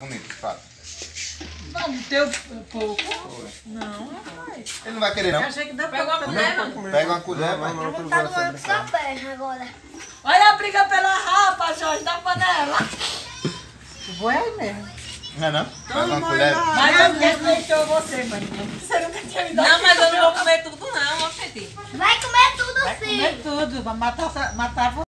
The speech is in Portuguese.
Bonito, fala. Vamos ter pouco. Não, rapaz. Ele não vai querer, não. Eu achei que dá Pega uma colher, mano. Pega uma colher, vai. Eu vou estar doendo com sua perna agora. Olha a briga pela rapa, Jorge, da panela. Vou aí mesmo. Não é não? Pega uma colher. Mas eu respeitou você, mãe. Você nunca tinha me dado. Não, mas eu não vou comer tudo não, ó, Petit. Vai comer tudo Vai sim. comer tudo, vai matar você.